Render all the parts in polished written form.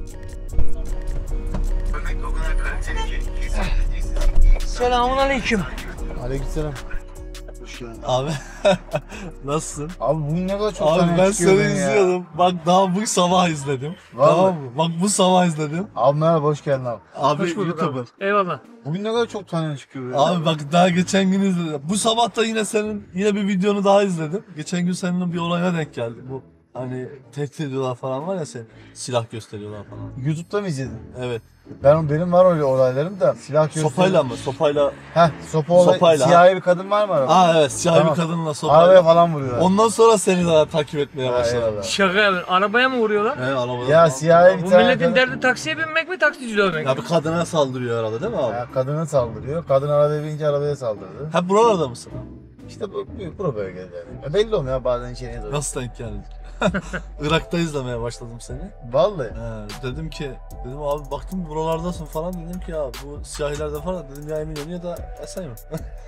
Selamünaleyküm. Aleykümselam. Hoş geldin. Abi nasılsın? Abi bugün ne kadar çok Abi tane ben çıkıyor seni ya. izliyordum. Bak daha bu sabah izledim. Vallahi. Tamam mı? Bak bu sabah izledim. Abi merhaba, hoş geldin abi. Abi Hoş bulduk YouTuber. abi. Eyvallah. Bugün ne kadar çok tane çıkıyor ya. Abi bak daha geçen gün izledim. Bu sabah da yine bir videonu daha izledim. Geçen gün seninle bir olayına denk geldi. Bu hani tehdit ediyorlar falan var ya seni. Silah gösteriyorlar falan. YouTube'da mı izledin? Evet. Benim var öyle olaylarım da silah gösteriyor. Sopayla mı? Sopayla. Heh, Sopayla. Siyahi bir kadın var mı arabada? Aa evet siyah Tamam. bir kadınla sopayla. Arabaya falan vuruyorlar. Ondan sonra seni daha takip etmeye başladım. Eyvallah. Şaka yapıyorum. Arabaya mı vuruyorlar? Evet arabada. Ya siyahi bir Bu tane milletin kadın. derdi taksiye binmek mi, taksici dövmek mi? Ya bir kadına saldırıyor herhalde değil mi abi? Ya, kadına saldırıyor. Kadın arabaya binince arabaya saldırdı. Hep buralarda mısın? İşte bu bölgede yani. Ya belli olmuyor ya, bazen içeriye doğru. Nasıl denk geldin? Irak'ta izlemeye başladım seni. Vallahi. Dedim abi baktım buralardasın falan, dedim ki ya bu siyahilerde falan, dedim ya Eminönü ya da Esenyurt.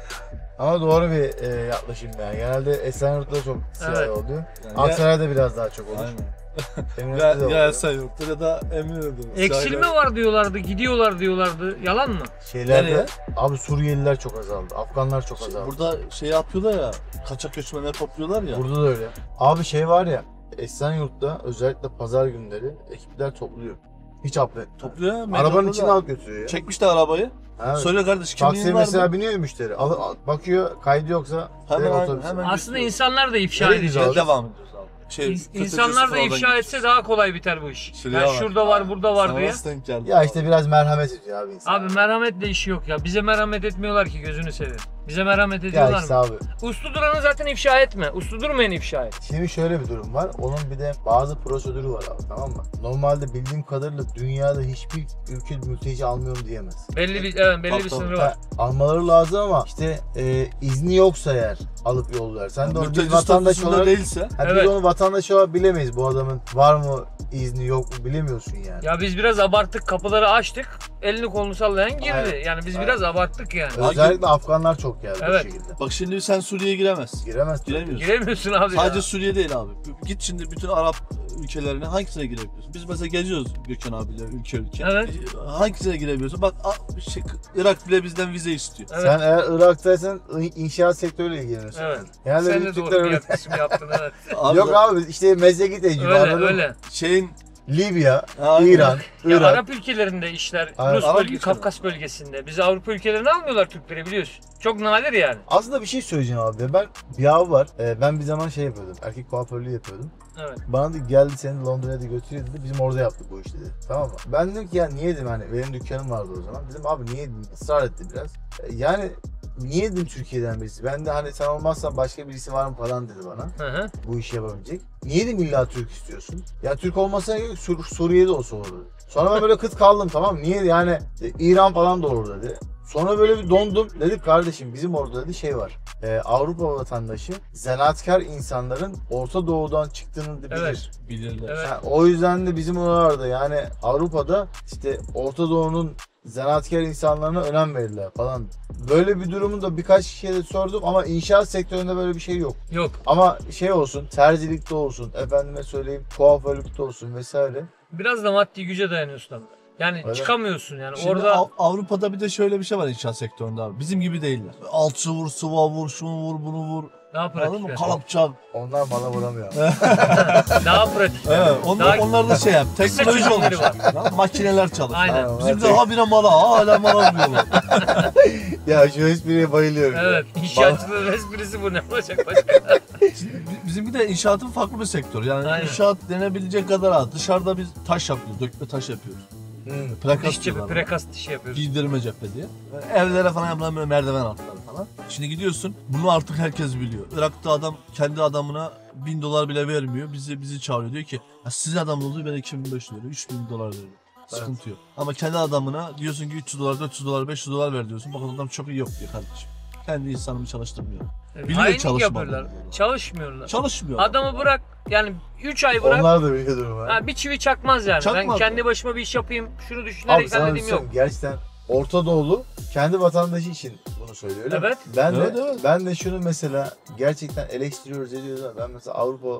Ama doğru bir yaklaşım yani. Genelde Esenyurt'ta çok siyahi Evet. oluyor. Yani Aksaray'da biraz daha çok olur. Aynen. Eminönü'de de Ya oluyor. Esenyurt'tur ya da Eminönü'dür. Eksilme var diyorlardı, gidiyorlar diyorlardı. Yalan mı? Şeylerde Nereye? abi Suriyeliler çok azaldı. Afganlar çok azaldı. Burada şey yapıyorlar ya, kaçak göçmenler topluyorlar ya. Burada da öyle. Abi şey var ya, Esenyurt'ta özellikle pazar günleri ekipler topluyor. Hiç affetmiyor. Topluyor ya. Arabanın meydanda içine da. alıp götürüyor ya. Çekmişler arabayı. Evet. Söyle kardeş kimliğin Taksiye var mesela mı? biniyor ya müşteri. bakıyor, kaydı yoksa Hemen direkt hemen, otobüse. hemen Aslında götürüyor. insanlar da ifşa Nereye edecek. gidiyoruz abi? Devam ediyoruz abi. İnsanlar da ifşa etse daha kolay biter bu iş. Şuraya Yani bak. şurada var, burada var Sana diye. nasıl denk geldi? Ya işte biraz merhamet ediyor abi insan. Abi merhametle işi yok ya. Bize merhamet etmiyorlar ki, gözünü seveyim. Bize merhamet Ya ediyorlar işte mı? abi. Uslu duranı zaten ifşa etme. Uslu durmayanı ifşa et. Şimdi şöyle bir durum var. Onun bir de bazı prosedürü var abi, tamam mı? Normalde bildiğim kadarıyla dünyada hiçbir ülke mülteci almıyorum diyemez. Belli bir Tabii, sınırı var. Almaları lazım ama işte izni yoksa eğer alıp yollular. Sen de onu Mülteci bir vatandaş statüsünde olarak değilse. Ha, Evet. biz onu vatandaş olarak bilemeyiz. Bu adamın var mı izni yok mu bilemiyorsun yani. Ya biz biraz abarttık, kapıları açtık. Elini kolunu sallayan girdi. Aynen. Yani biz Aynen. biraz abarttık yani. Özellikle Afganlar çok geldi Evet. bu şekilde. Bak şimdi sen Suriye'ye giremezsin. Giremez. Giremiyorsun. Giremiyorsun abi Sadece ya. Suriye değil abi. Git şimdi bütün Arap ülkelerine, hangisine girebiliyorsun? Biz mesela geziyoruz Gökhan abiyle ülke. Evet. Hangisine girebiliyorsun? Bak Irak bile bizden vize istiyor. Evet. Sen eğer Irak'taysan inşaat sektörüyle ilgileniyorsun. Evet. Yani Sen de Türkler doğru bir öyle. yaklaşım yaptın, evet. Abi Yok abi işte mesleki tecrübe, Öyle anladın mı? öyle. şeyin Libya, Aynen. İran, Ya Irak. Arap ülkelerinde işler, Aynen. Rus Arap bölge, ülkeleri. Kafkas bölgesinde. Bizi Avrupa ülkelerine almıyorlar Türkleri, biliyorsun. Çok nadir yani. Aslında bir şey söyleyeceğim abi. Ben bir abi var. Ben bir zaman şey yapıyordum. Erkek kuaförlüğü yapıyordum. Evet. Bana dedi geldi seni Londra'ya da götürüyor dedi. Bizim orada yaptık bu işi dedi. Tamam mı? Ben dedim ki ya niye dedim, hani benim dükkanım vardı o zaman. Dedim abi niye dedim, ısrar etti biraz. Yani niye dedim Türkiye'den birisi. Ben de hani sen olmazsan başka birisi var mı falan dedi bana. Hı hı. Bu işi yapabilecek. Niye dedim illa Türk istiyorsun? Ya Türk olmasına gerek yok, Suriye'de olsa olur dedi. Sonra ben böyle kıt kaldım, tamam mı? Niye yani İran falan da olur dedi. Sonra böyle bir dondum. Dedik kardeşim bizim orada dedi şey var. Avrupa vatandaşı zanaatkar insanların Orta Doğu'dan çıktığını da bilir. Evet. bilirler. Evet. Ha, o yüzden de bizim oralarda yani Avrupa'da işte Orta Doğu'nun zanaatkar insanlarına önem verirler falan. Böyle bir durumu da birkaç kişiye de sordum ama inşaat sektöründe böyle bir şey yok. Yok. Ama şey olsun, terzilikte olsun, efendime söyleyeyim kuaförlükte olsun vesaire. Biraz da maddi güce dayanıyorsun abi. Yani Öyle. çıkamıyorsun yani. Şimdi Orada Avrupa'da bir de şöyle bir şey var inşaat sektöründe abi. Bizim gibi değiller. Alçı vur, sıva vur, şunu vur, bunu vur. daha Anladın pratik. mı? yani. Kalapçak. Onlar bana vuramıyor. Daha pratik. Evet, Daha- onlar da şey yap. Teknoloji çözümleri olmuş. Lan, makineler çalışıyor. Aynen. Bizim de habire mala, hala mala vuruyorlar. Ya şu espriye bayılıyorum. ya. Evet. İnşaatçının esprisi bu, ne olacak başka? Bizimki de inşaatın farklı bir sektör. Yani Aynen. inşaat denebilecek kadar az. Dışarıda biz taş yapıyoruz, dökme taş yapıyoruz. Plakas Diş cephe, diyorlar buna. prekas dişi yapıyoruz. Giydirme cephe diye. Evlere falan yapılan böyle merdiven altları falan. Şimdi gidiyorsun, bunu artık herkes biliyor. Irak'ta adam kendi adamına $1000 bile vermiyor. Bizi çağırıyor, diyor ki ya sizin adamın olduğu ben 2500 veriyorum, $3000 veriyorum. Sıkıntı yok. Ama kendi adamına diyorsun ki $300, $400, $500 ver diyorsun. Bakın adam çok iyi yok diyor kardeşim. Kendi insanımı çalıştırmıyor. Biliyor Hainlik çalışmadığını. yapıyorlar. Çalışmıyorlar. Çalışmıyor. Adamı bırak, yani 3 ay bırak. Onlar da biliyor durumu. ha. Ha, bir çivi çakmaz yani. Ben Çakmaz. kendi başıma bir iş yapayım, şunu Abi düşünerek sana bir halledeyim şey yok. söyleyeyim, gerçekten Orta Doğulu kendi vatandaşı için bunu söylüyor öyle mi? Evet. Ben de Evet, evet. ben de şunu mesela gerçekten eleştiriyoruz ediyoruz ama ben mesela Avrupa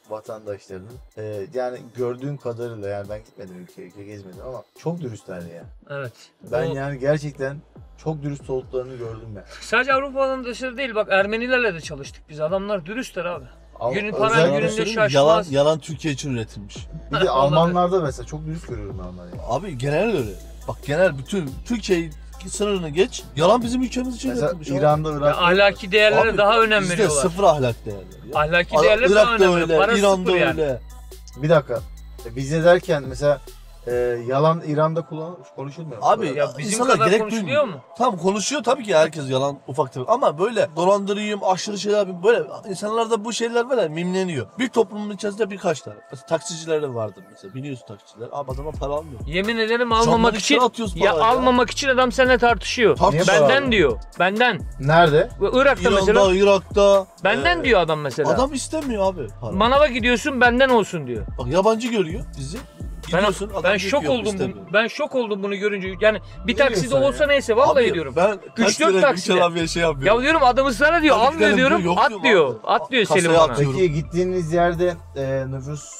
vatandaşlarının yani gördüğüm kadarıyla, yani ben gitmedim ülke gezmedim ama çok dürüstler ya. Evet. Ben O- yani gerçekten çok dürüst olduklarını gördüm ben. Sadece Avrupa'nın dışarı değil, bak Ermenilerle de çalıştık biz. Adamlar dürüstler abi. Günün para Özellikle- gününde Söyleyeyim, şaşmaz. yalan Türkiye için üretilmiş. Bir de Almanlarda mesela çok dürüst görüyorum ben onları. Abi genel öyle. Bak genel bütün Türkiye sınırını geç. Yalan bizim ülkemiz için Mesela üretilmiş. abi. İran'da, Ya Irak'ta ahlaki değerlere Abi, daha önem bizde veriyorlar. sıfır ahlak değerleri. ya. Ahlaki değerler daha Irak'ta önemli. Para öyle, İran'da sıfır yani. öyle. bir dakika. Biz ne derken mesela yalan İran'da kullanılmış, konuşulmuyor. Abi Ya bizim insanlar kadar gerek konuşuluyor duymuyor. mu? Tamam konuşuyor tabii ki herkes yalan ufak tefek ama böyle dolandırayım aşırı şeyler yapayım böyle insanlarda bu şeyler var ya mimleniyor. Bir toplumun içerisinde birkaç tane. Mesela taksiciler de vardır mesela biliyorsun taksiciler. Abi adama para almıyor. Yemin ederim Camdan almamak içeri için atıyoruz ya parayı ya. almamak için adam seninle tartışıyor. Tartışıyor Benden abi. diyor. Benden. Nerede? Irak'ta İran'da, mesela Irak'ta. benden diyor adam mesela. Adam istemiyor abi para. Manava gidiyorsun benden olsun diyor. Bak yabancı görüyor bizi. Gidiyorsun, adam Ben diyor ki, şok "Yok, oldum istemiyorum." ben şok oldum bunu görünce. Yani bir Ne takside diyorsun olsa ya? neyse vallahi Abi, diyorum. Ben kaç 3-4 kere takside. Gülşen abiye şey yapıyorum. Ya diyorum adam ısrar ediyor, Hadi almıyor gidelim diyorum. diyor, yok At diyorum diyor. abi. At diyor Kasaya Selim bana. atıyor. Peki gittiğiniz yerde nüfus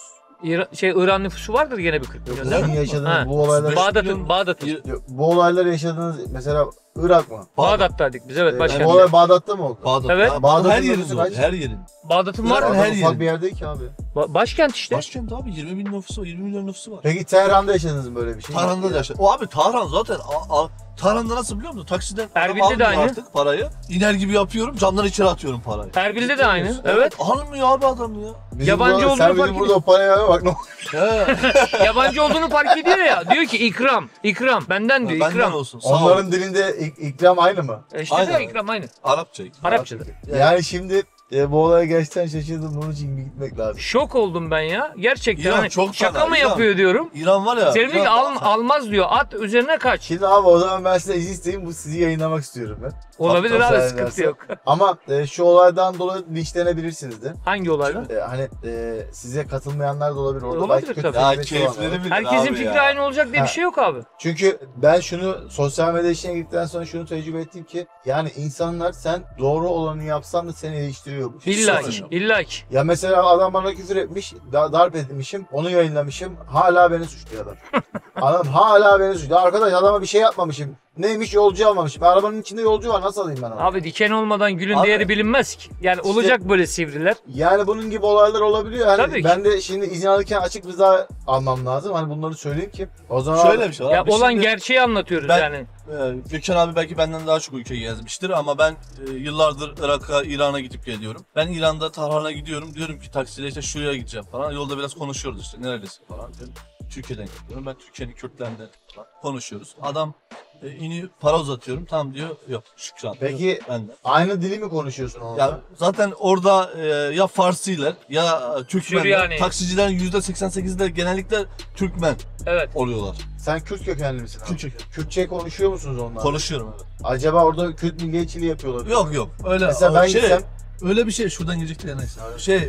İran nüfusu vardır gene bir 40 milyon. değil sizin mi? yaşadığınız Ha. bu olaylar Beş Bağdat'ın, milyon- Bağdat'ın. bu olayları yaşadığınız mesela Irak mı? Bağdat'taydık biz, evet Bu başkentte. olay Bağdat'ta mı oldu? Bağdat. Evet. Ya, Bağdat'ın her yerin nüfusu var. kaç? Her yerin. Bağdat'ın var Irak- mı? her Ufak yerin. bir yer değil ki abi. Başkent işte. Başkent abi 20 bin nüfusu var. 20 milyon nüfusu var. Peki Tehran'da yaşadınız mı böyle bir şey? Tahran'da da yaşar. O abi Tahran zaten Tahran'da nasıl biliyor musun? Taksiden adam Erbil'de de almıyor aynı. artık parayı. İner gibi yapıyorum camdan içeri atıyorum parayı. Erbil'de de aynı. Evet. Almıyor abi adam ya. Bizim Yabancı burada, olduğunu sen fark bizim burada o paraya ver bak ne He. Yabancı olduğunu fark ediyor ya. Diyor ki ikram. İkram. Benden diyor Benden ikram. olsun. Sağ ol. Onların dilinde ikram aynı mı? İşte Aynen. de ikram aynı. Arapça. Arapçada. Yani şimdi bu olaya gerçekten şaşırdım. Bunun için bir gitmek lazım. Şok oldum ben ya. Gerçekten İran hani çok şaka fena, mı İran. yapıyor diyorum. İran var ya. Selim diyor ki almaz diyor. At üzerine kaç. Şimdi abi o zaman ben size izin isteyeyim. Bu sizi yayınlamak istiyorum ben. Olabilir Hatta abi, sen sıkıntı dersen. yok. Ama şu olaydan dolayı linçlenebilirsiniz de. Hangi olaylar? Hani size katılmayanlar da olabilir. Orada Olabilir belki kötü tabii. Ya bir şey var. keyifleri bilir Herkesin abi fikri ya. aynı olacak diye Ha. bir şey yok abi. Çünkü ben şunu sosyal medya işine girdikten sonra şunu tecrübe ettim ki yani insanlar sen doğru olanı yapsan da seni eleştiriyormuş. İlla Sonra. ki. İlla ki. Ya mesela adam bana küfür etmiş, darp etmişim, onu yayınlamışım, hala beni suçluyor adam. Adam hala beni suçluyor. Arkadaş adama bir şey yapmamışım. Neymiş, yolcu almamışım. Arabanın içinde yolcu var, nasıl alayım ben onu? Abi diken olmadan gülün Abi. değeri bilinmez ki. Yani İşte- olacak böyle sivriler. Yani bunun gibi olaylar olabiliyor. Hani Tabii ki. ben de şimdi izin alırken açık rıza almam lazım. Hani bunları söyleyeyim ki. O zaman Şöyle bir şey var. Ya abi, olan şimdi, gerçeği anlatıyoruz ben- yani. Gökhan abi belki benden daha çok ülke gezmiştir ama ben yıllardır Irak'a, İran'a gidip geliyorum. Ben İran'da Tahran'a gidiyorum. Diyorum ki taksiyle işte şuraya gideceğim falan. Yolda biraz konuşuyoruz işte nerelisin falan. Diyorum. Türkiye'den geliyorum. Ben Türkiye'nin Kürtlerinden falan konuşuyoruz. Adam iniyor, para uzatıyorum. Tamam diyor. Yok şükran. Peki Ben de. aynı dili mi konuşuyorsun onunla? Ya zaten orada ya Farsiler ya Türkmenler, Süryani. taksicilerin %88'i de genellikle Türkmen Evet. oluyorlar. Sen Kürt kökenli misin abi? Türkçe Kürtçe konuşuyor musunuz onlarla? konuşuyorum evet. Acaba orada Kürt milliyetçiliği yapıyorlar. Yok öyle Mesela ben şey, gitsem öyle bir şey şuradan gelecekti ya neyse.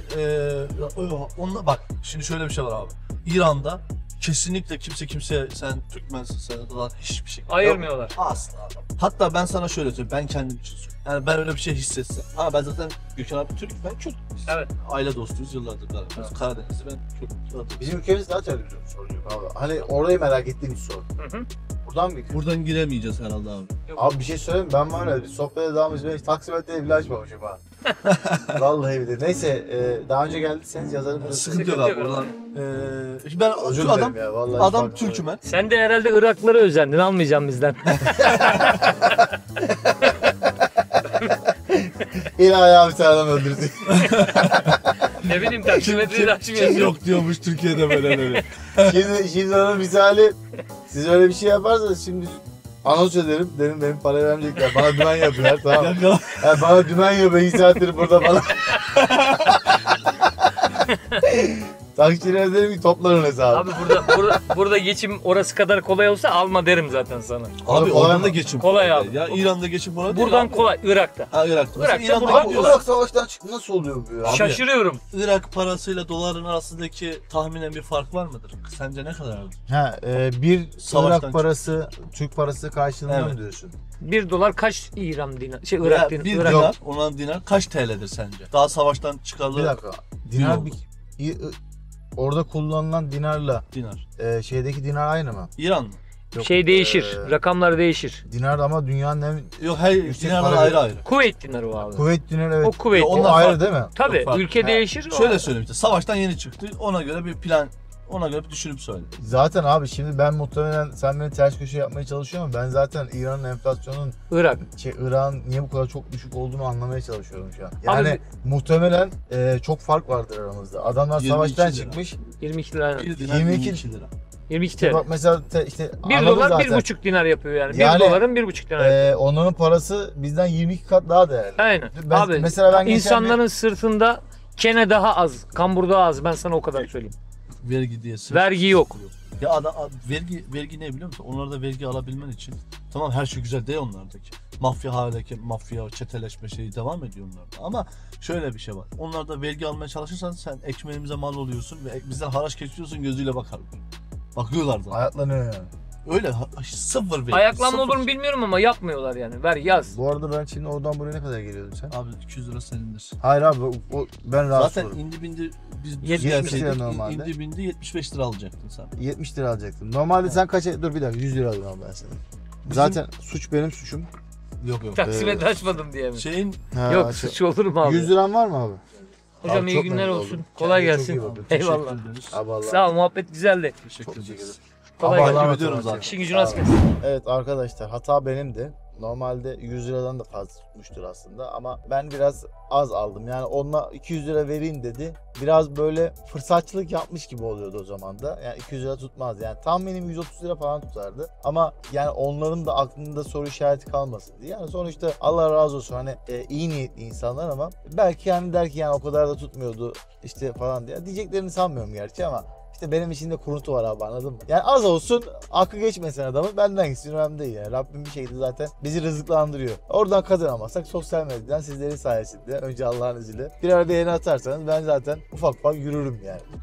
Onunla bak şimdi şöyle bir şey var abi. İran'da kesinlikle kimse sen Türkmensin sen falan hiçbir şey. Ayırmıyorlar. Asla. Hatta ben sana şöyle söyleyeyim ben kendim için söylüyorum. Yani ben öyle bir şey hissetsem. Ama ben zaten Gökhan abi Türk, ben Kürt. Biz Evet. aile dostuyuz yıllardır beraber. Evet. Karadenizli ben Kürt. Zaten. bizim ülkemiz daha televizyon soruyor abi. Hani orayı merak ettiğim bir soru. Hı hı. Buradan mı? Buradan giremeyeceğiz herhalde abi. Abi bir şey söyleyeyim mi? Ben var ya bir sohbete devam edeceğim. Taksimetre bile açmamışım ha. Vallahi bir de. Neyse daha önce geldiyseniz yazarım. Sıkıntı yok Sıkıntı abi yok. buradan. Ben Özür şu dilerim adam ya. Vallahi adam farkında Türkmen. Sen de herhalde Iraklılara özendin. Almayacağım bizden. İlahi abi bir tane adam öldürdü. Ne bileyim taksimetreyi de açmıyorsun. Yok diyormuş Türkiye'de böyle. şimdi onun misali siz öyle bir şey yaparsanız şimdi anons ederim. Dedim benim parayı vermeyecekler. Bana dümen yapıyorlar tamam. Yakala. Bana dümen yapıyor. 2 saattir burada bana. Taksicilere dedim ki topların hesabı. Abi burada geçim orası kadar kolay olsa alma derim zaten sana. Abi kolay oradan mı? da geçim. Kolay abi. Ya İran'da geçim kolay değil Buradan abi. kolay. Irak'ta. Ha Irak'ta. Mesela Irak'ta İran'da buradan Abi gidiyorlar. Irak savaştan çıktı nasıl oluyor bu ya? Abi, Şaşırıyorum. Irak parasıyla doların arasındaki tahminen bir fark var mıdır? Sence ne kadar abi? Bir Savaştan Irak parası, Türk parası karşılığında Evet. mı diyorsun? $1 kaç İran dinar? Irak Veya dinar. bir Irak. dinar, olan dinar kaç TL'dir sence? Daha savaştan çıkalı. Bir dakika. Dinar oldu. orada kullanılan dinarla Dinar. şeydeki dinar aynı mı? İran mı? Yok, Şey değişir. Rakamlar değişir. Dinar ama dünyanın en Yok her Yüksek dinarlar para- ayrı ayrı. Kuveyt dinarı o abi. Kuveyt dinarı, evet. O Kuveyt O dinarı. ayrı değil mi? Tabii Yok, farklı. ülke değişir. Şöyle söyleyeyim işte savaştan yeni çıktı. Ona göre bir plan, ona göre bir düşünüp söyle. Zaten abi şimdi ben muhtemelen sen beni ters köşe yapmaya çalışıyorsun ama ben zaten İran'ın enflasyonun Irak. Irak'ın niye bu kadar çok düşük olduğunu anlamaya çalışıyorum şu an. Yani Abi- muhtemelen çok fark vardır aramızda. Adamlar 22 savaştan lira. çıkmış. 22 lira. Bir dinar 22 22 lira. 22 TL. Bak mesela işte 1 anladın dolar zaten. 1,5 dinar yapıyor yani. Yani, 1 doların 1,5 dinar yapıyor. Onların parası bizden 22 kat daha değerli. Aynen. Ben, Abi mesela ben geçen insanların sırtında kene daha az, kambur daha az. Ben sana o kadar söyleyeyim. Vergi diye. Vergi yok. Ya vergi ne biliyor musun? Onlarda vergi alabilmen için tamam her şey güzel değil onlardaki. Mafya haldeki mafya çeteleşme şeyi devam ediyor onlarda. Ama şöyle bir şey var. Onlarda vergi almaya çalışırsan sen ekmeğimize mal oluyorsun ve bizden haraç kesiyorsun gözüyle bakarlar. Bakıyorlar da. hayatlanıyor yani. Öyle sıfır vergi. Ayaklanma sıfır. olur mu bilmiyorum ama yapmıyorlar yani. Ver yaz. Bu arada ben şimdi oradan buraya ne kadar geliyordum sen? Abi 200 lira senindir. Hayır abi ben rahatsız Zaten olurum. indi bindi biz düz 70 gelseydik, lira normalde. indi bindi 75 lira alacaktın sen. 70 lira alacaktım. Normalde sen kaça? Dur bir dakika 100 lira alıyorum ben sana. Zaten suç benim suçum. Yok. Taksimetre açmadım diye mi? Şeyin Ha, Yok şey- suç olur mu abi? 100 liran var mı abi? Hocam Abi iyi çok günler memnun olsun. oldum. Kolay Kendine çok gelsin. iyi bakın. Eyvallah. Teşekkür ederiz. Abi Allah. Sağ ol, muhabbet güzeldi. Teşekkür Çok ederiz. Kolay Allah'a gelsin. emanet ediyorum olun. zaten. İşin gücün az gelsin. Evet arkadaşlar hata benimdi. Normalde 100 liradan da fazla tutmuştur aslında ama ben biraz az aldım. Yani onunla 200 lira vereyim dedi. Biraz böyle fırsatçılık yapmış gibi oluyordu o zaman da. Yani 200 lira tutmaz. Yani tahminim 130 lira falan tutardı. Ama yani onların da aklında soru işareti kalmasın diye. Yani sonuçta Allah razı olsun hani iyi niyetli insanlar ama belki yani der ki yani o kadar da tutmuyordu işte falan diye. Diyeceklerini sanmıyorum gerçi ama İşte benim içinde kuruntu var abi anladın mı? Yani az olsun aklı geçmesin adamın benden gitsin önemli değil yani. Rabbim bir şekilde zaten bizi rızıklandırıyor. Oradan kazanamazsak sosyal medyadan sizlerin sayesinde önce Allah'ın izniyle birer beğeni atarsanız ben zaten ufak ufak yürürüm yani.